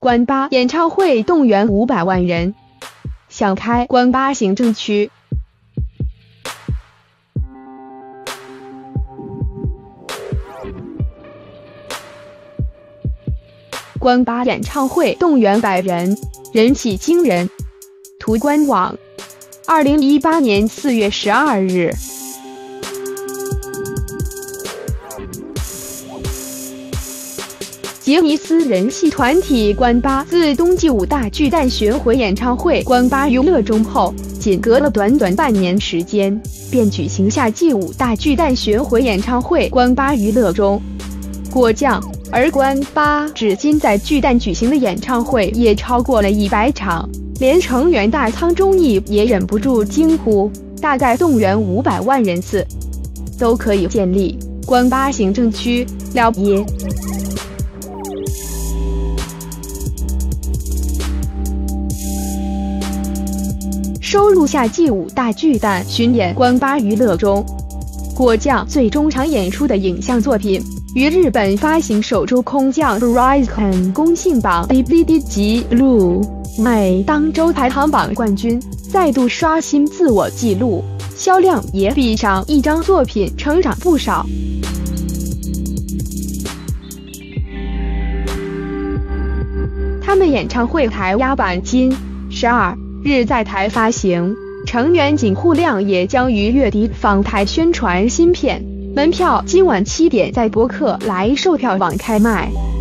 关8演唱会动员500万人，想开关8行政区。关8演唱会动员100人，人气惊人。图官网，2018年4月12日。杰尼斯人气团体关8自冬季5大巨蛋巡回演唱会关8娱乐中后，仅隔了短短半年时间，便举行夏季5大巨蛋巡回演唱会关8娱乐中过将。而关8至今在巨蛋举行的演唱会也超过了100场，连成员大仓忠义也忍不住惊呼：大概动员500万人次，都可以建立关8行政区了耶！收录夏季5大巨蛋巡演关8娱乐中过将最终场演出的影像作品，于日本发行首周空降 Horizon 公信榜 DVD 及 Blu-ray 当周排行榜冠军，再度刷新自我纪录，销量也比上一张作品成长不少。他们演唱会台压版今12日在台发行，成员井户亮也将于月底访台宣传新片。门票今晚7点在博客来售票网开卖。